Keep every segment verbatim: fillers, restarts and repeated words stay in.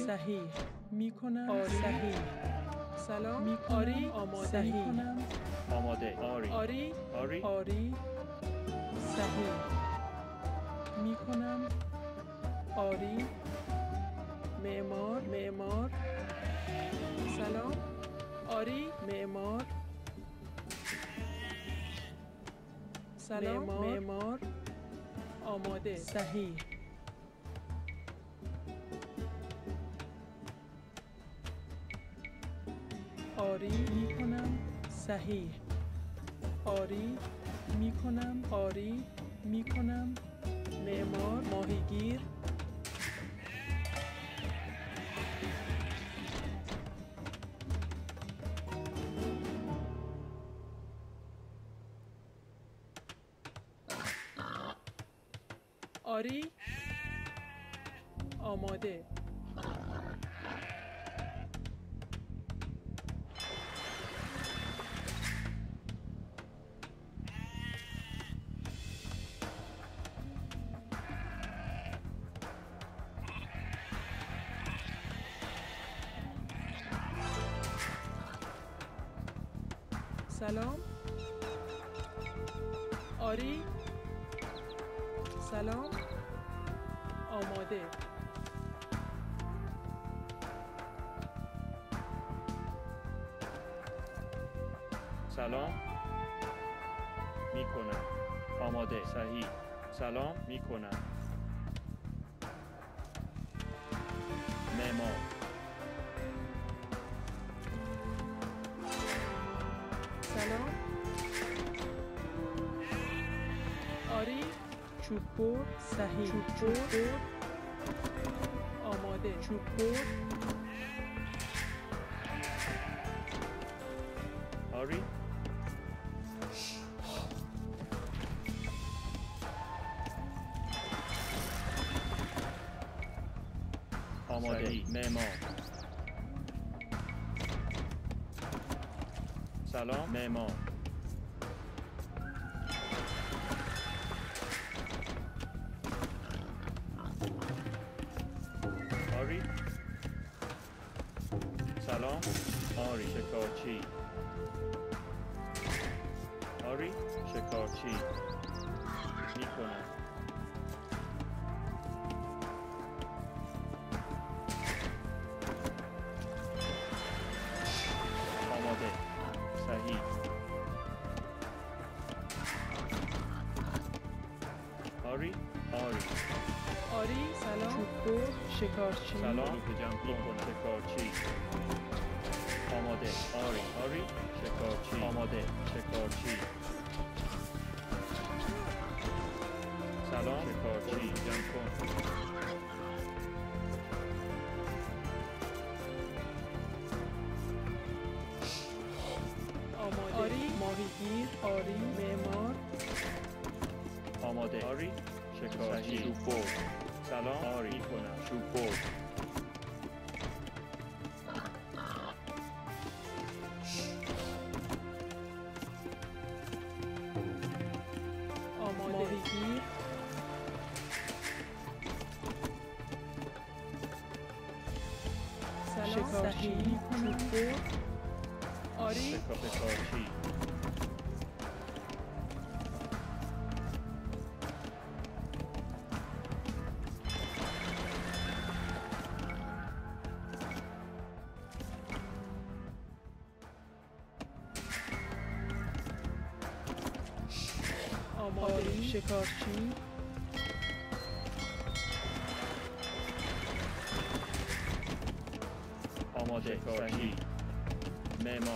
صحیح میکنم. صحیح. سلام میکنم. آری آماده میکنم. آماده. آری. آری آری. آری. صحیح میکنم. آری. معمار معمار. سلام. آری معمار. سلام معمار. آماده. صحیح. آری میکنم. صحیح. آری میکنم. آری میکنم. معمار ماهیگیر. آری آماده. سلام. آری. سلام. آماده. سلام میکنم. آماده. صحیح. سلام میکنم. معمار. سلام. آری چوب بر. صحیح. چوب بر. آماده. چوب بر. آری. آماده. معمار. سلام معمار. آری. سلام. آری شکارچی. آری شکارچی میکنم. آماده. صحیح. آری. آری. آری. سلام. چوب بر. شکارچی. سلام میکنم. شکارچی. آماده. آری. آری شکارچی. آماده. شکارچی. سلام شکارچی. جمع کن. آماده. آری ماهیگیر. آری معمار. آماده. آری شکارچی. چوب بر. سلام. آری میکنم. چوب بر. آماده. ماهیگیر. سلام. شکارچی. چوب بر. آری شکارچی. آماده. شکارچی. آماده. شکارچی. معمار.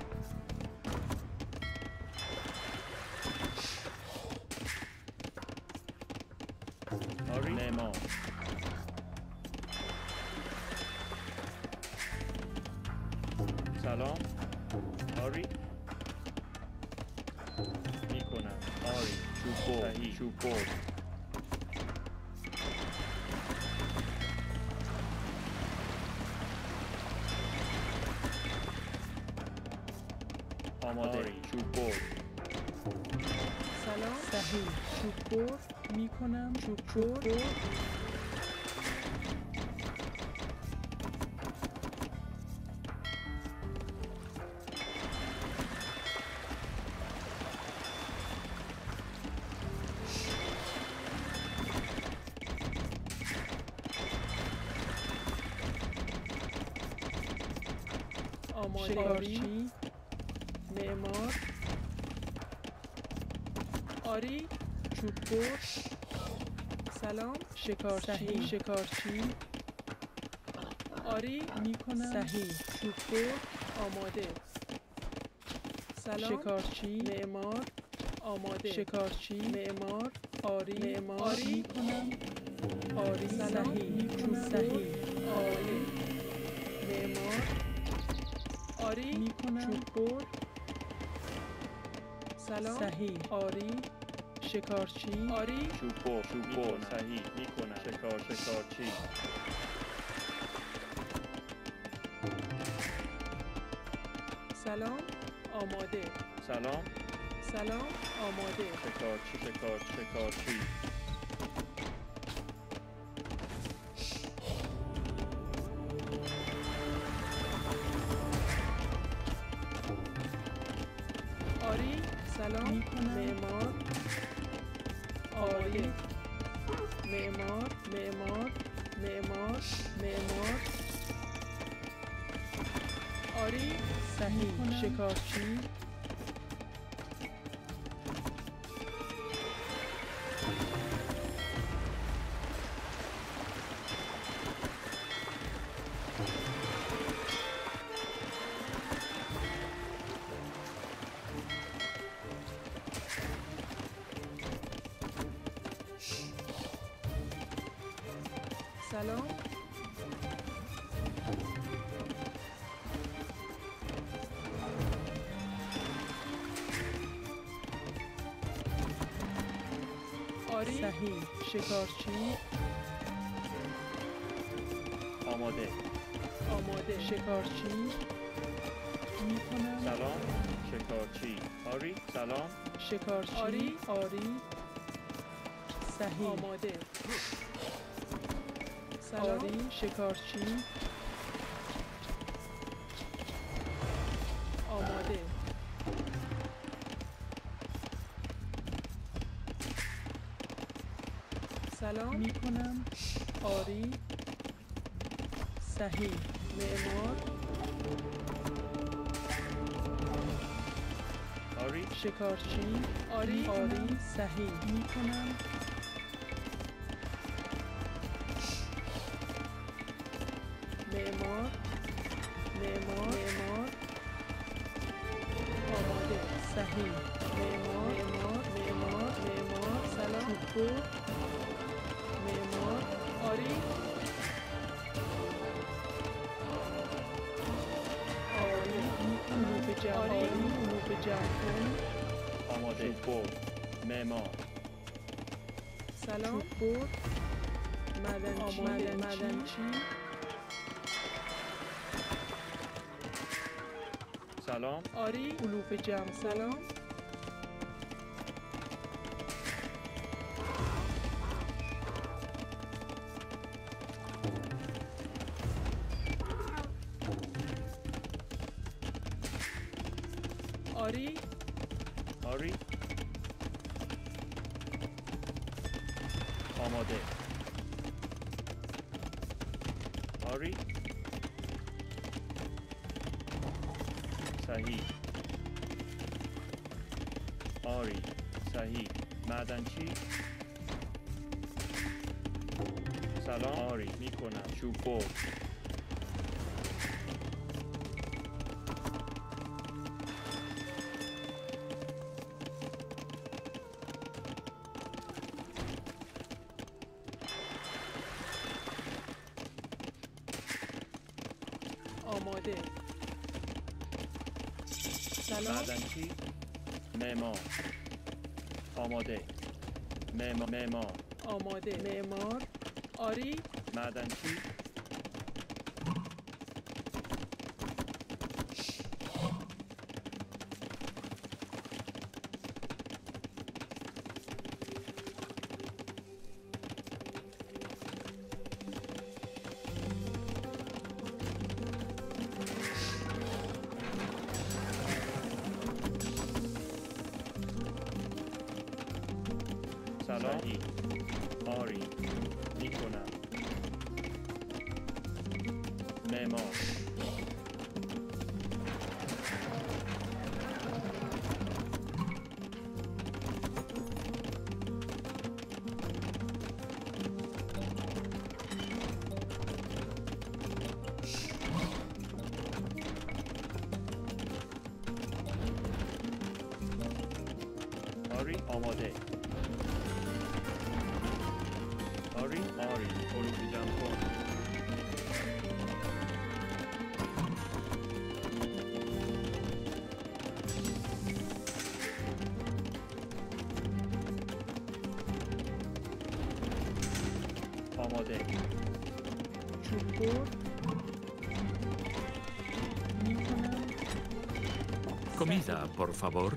آری معمار. سلام. آری میکنم. آری چوب بر. صحیح. چوب بر. آماده. چوب بر. سلام. صحیح. چوب بر میکنم. چوب بر. شکارچی معمار آری چوببر سلام شکارچی شکارچی آری میکنم صحیح چوببر آماده سلام شکارچی معمار آماده شکارچی معمار آری معمار آری میکنم آری صحیح چوب صحیح آری معمار آری میکنم چوببر سلام صحیح آری شکارچی آری چوببر چوببر صحیح میکنم شکار شکارچی سلام آماده سلام سلام آماده شکارچی شکار شکارچی آری سلام معمار آری معمار معمار معمار معمار آری صحیح شکارچی سلام آری صحیح شکارچی آماده آماده شکارچی میکنم سلام شکارچی آری سلام شکارچی آری آری صحیح آماده سلام آری شکارچی آماده سلام میکنم آری صحیح معمار آری شکارچی آری آری صحیح میکنم معمار معمار معمار آماده صحیح معمار معمار معمار معمار سلام چوببر معمار آری آری اونو به جمع آری اونو به جمع کن آماده چوببر معمار سلام چوببر مدنچی آماده مدنچی سلام آری علوف جمع سلام آری آری آماده آری صحیح آری صحیح معدنچی سلام آری میکنم چوببر آماده سلام معدنچی معمار آماده معمار معمار آماده معمار آری معدنچی سلام آری میکنم معمار آری آماده. آری آری علوف جمع کن. آماده. چوب بر میکنم. Comida, por favor.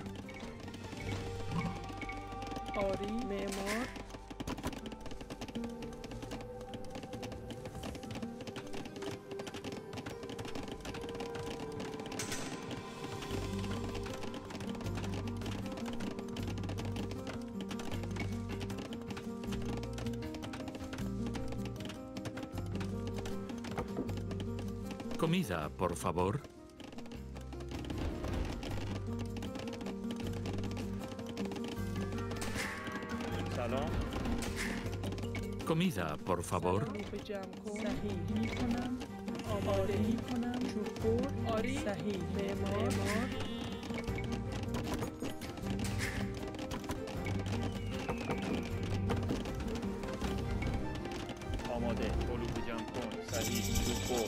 آری معمار. Comida, por favor. سلام. Comida, por favor. علوف جمع کن. صحیح میکنم. آماده میکنم. چوب بر آری صحیح معمار. آماده. علوف جمع کن. صحیح. چوب بر.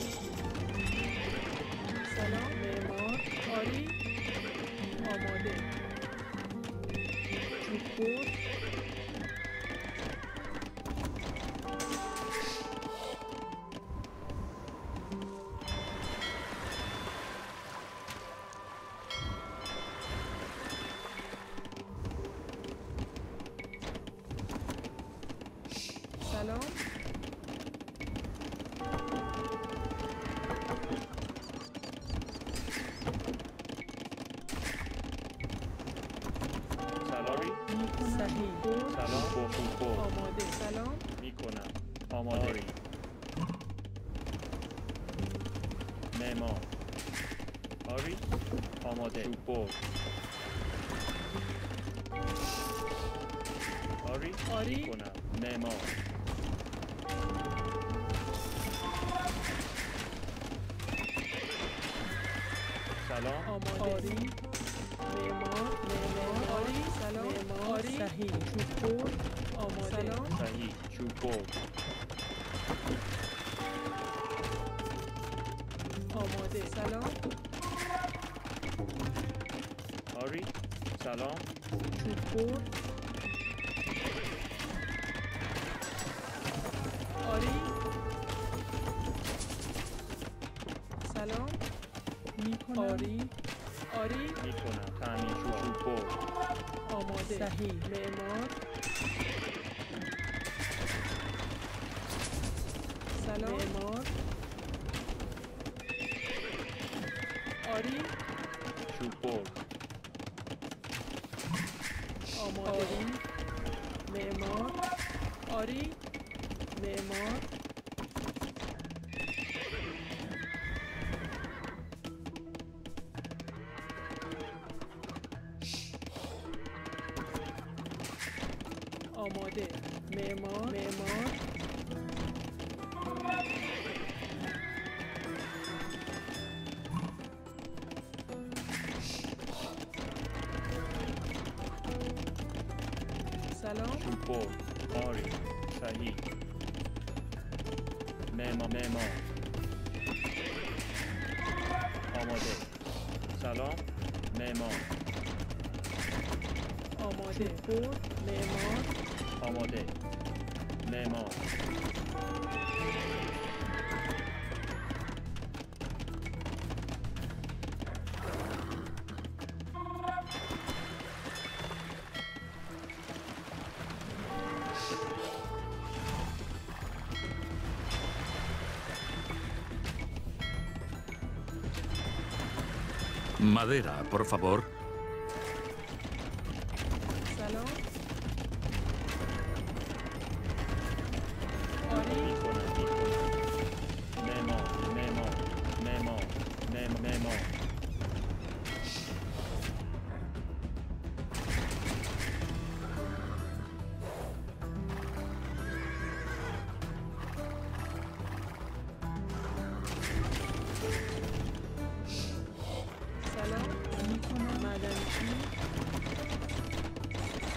سلام معمار. آری آماده. چوب بر سلام. سلامی. صحیح بر سلام. با خوب بر. آماده. سلام. میکنم. آماده. آری. معمار. آری آماده. چوب بر. آری آری. میکنم. معمار. سلام. آماده. آری معمار. معمار. آری سلام. معمار. آری صحیح. چوب بر آماده. سلام. صحیح. چوب بر. آماده. سلام. آری سلام. چوب بر آری سلام میکنم. آری آری میکنم. تعمیر. چوب بر. آماده. صحیح معمار. سلام معمار. آری چوب بر. آماده. آری معمار. آری معمار. آماده. معمار. معمار. سلام. چوب بر. آری صحیح. معمار. معمار. آماده. سلام. معمار. آماده. بر معمار. آماده. معمار. Madera, por favor. سلام. آری میکنم. میکنم. معمار. معمار. معمار. معمار. معمار. سلام میکنم. معدنچی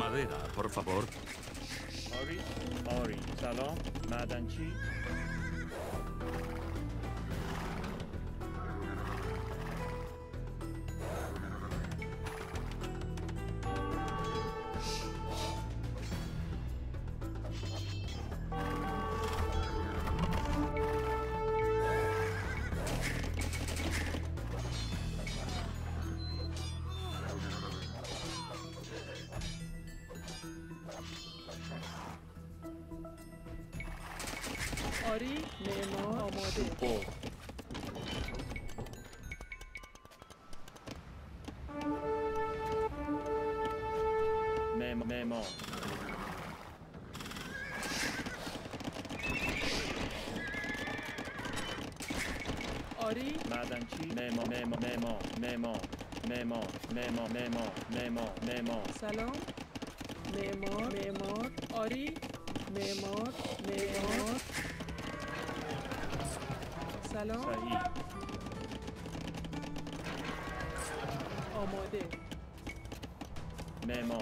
Madera, por favor. آری آری سلام معدنچی آری معمار آماده چوبور معمار معمار آری معدنچی معمار معمار معمار معمار معمار معمار معمار معمار معمار سلام معمار معمار آری معمار معمار سلام صحیح آماده معمار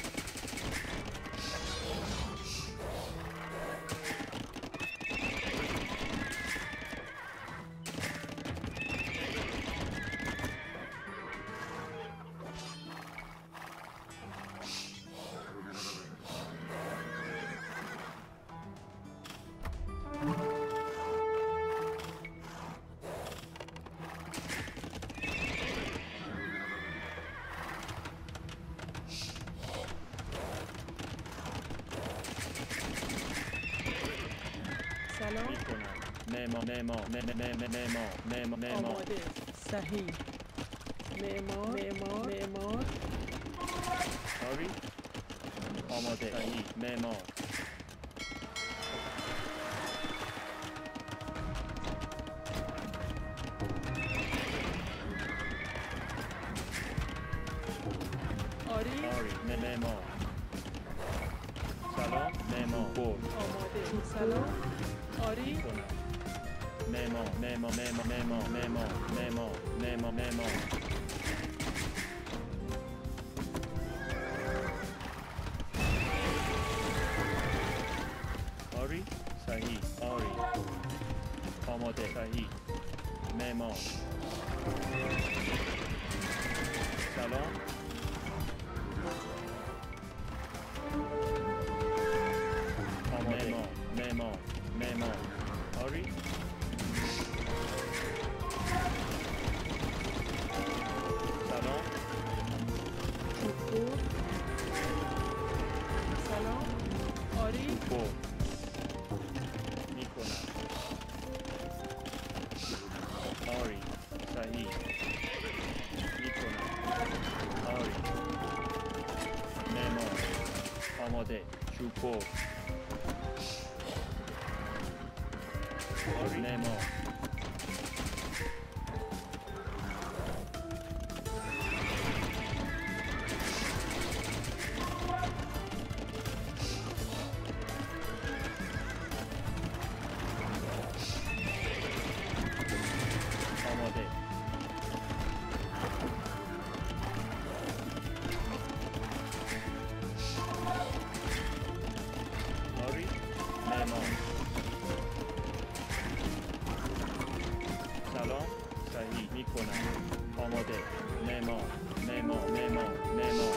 سلام میکنم معمار معمار معمار معمار معمار معمار آماده صحیح معمار معمار معمار آری آماده صحیح معمار آری آری معمار سلام معمار بور آماده سلام آری کنم معمار معمار معمار معمار معمار معمار معمار معمار آری صحیح آری آماده صحیح معمار سلام آماده معمار معمار آری سلام چوبور سلام آری بور میکنم آری صحیح میکنم آری معمار آماده چوبور آری معمار آماده آری معمار سلام صحیح میکنم آماده معمار معمار معمار معمار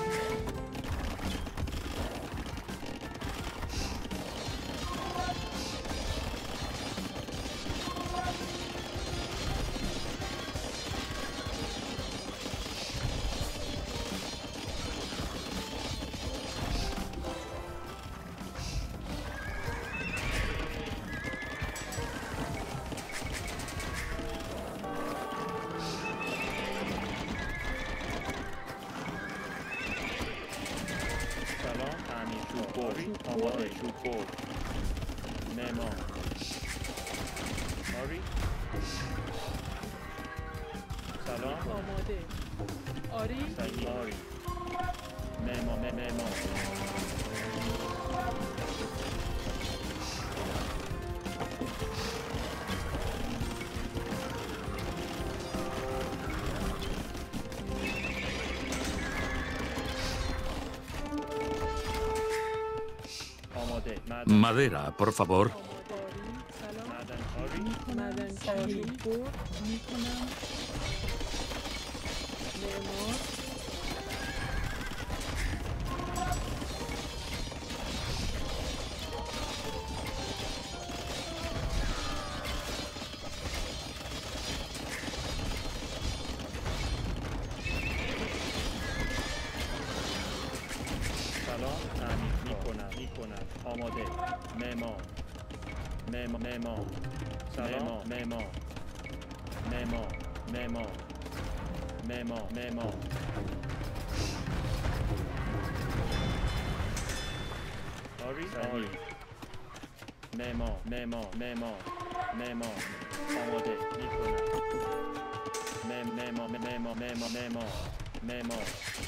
سلام تعمیر چوبوری آماده چوبور معمار آری سلام آماده آری صحیح آری معمار معمار Madera, por favor. آری سلام معدن کاری معدنکاری پر میکنم معمار سلام تعمیر میکنم میکنم آماده معمار معمار معمار سلام معمار معمار معمار معمار معمار آری آری معمار معمار معمار معمار آماده میکنم معمار معمار معمار معمار معمار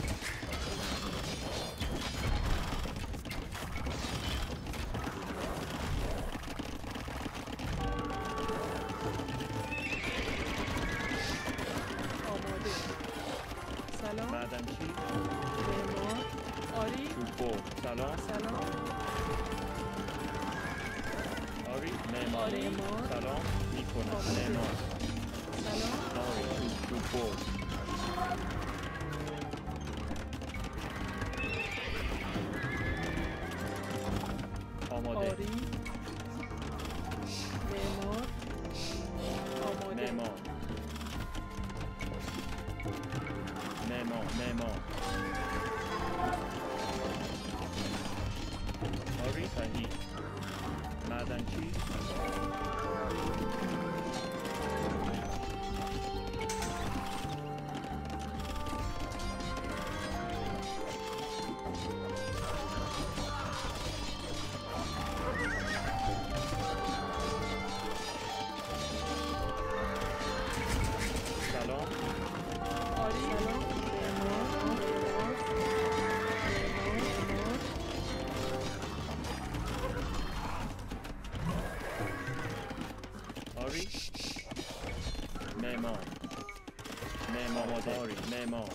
آماده سلام معدنچی معمار آری چوب‌بر سلام سلام آری معمار معمار. سلام میکنم آماده. معمار سلام آری چوب چوب‌بر آماده آری معمار آماده معمار معمار معمار آری صحیح معدنچی سلام آری سلام معمار معمار معمار آری معمار معمار آماده آری معمار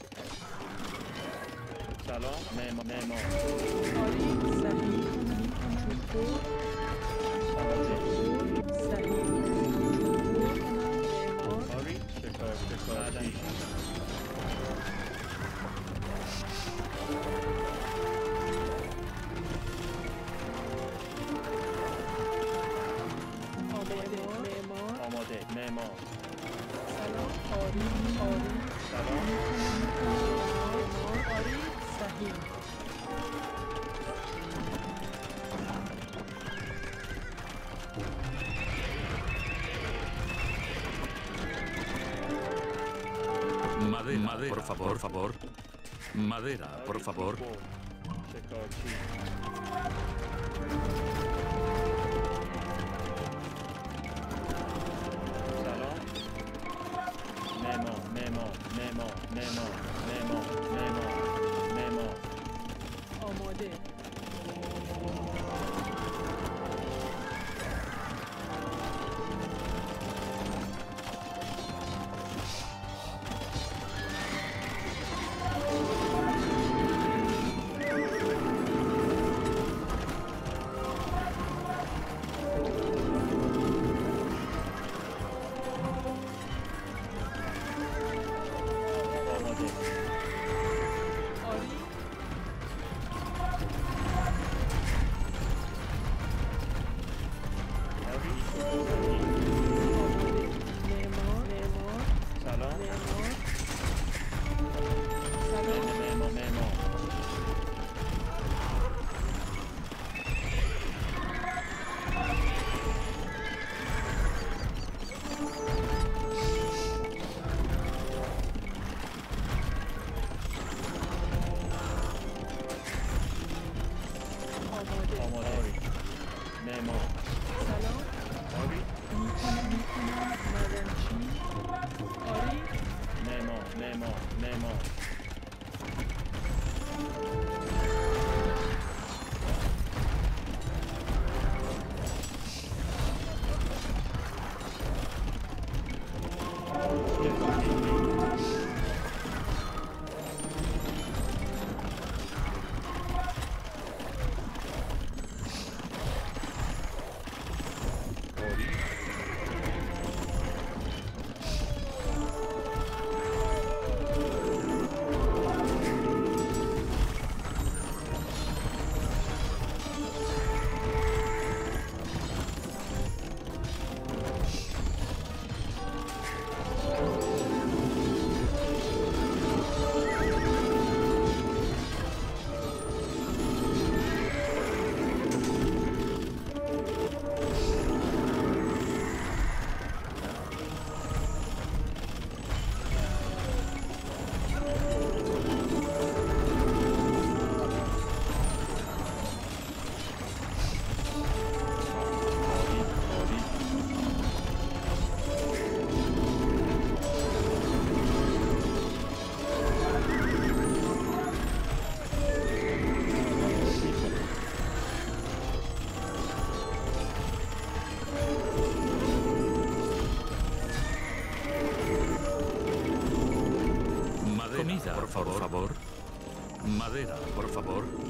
سلام معمار معمار آری صحیح چوب‌بر آماده صحیح چوب‌بر معمار آری شکار شکار معدنچی آماده معمار آماده معمار سلام آری آری سلام معمار آری صحیح Madera, Madera, por favor, por favor. Madera, por آری favor. چوب‌بر. شکارچی سلام معمار معمار معمار معمار معمار معمار معمار آماده آماده آری آری آماده معمار معمار سلام معمار سلام معمار معمار آماده آماده آری معمار سلام آری میکنم میکنم معدنچی آری معمار معمار معمار por favor. Madera, por favor.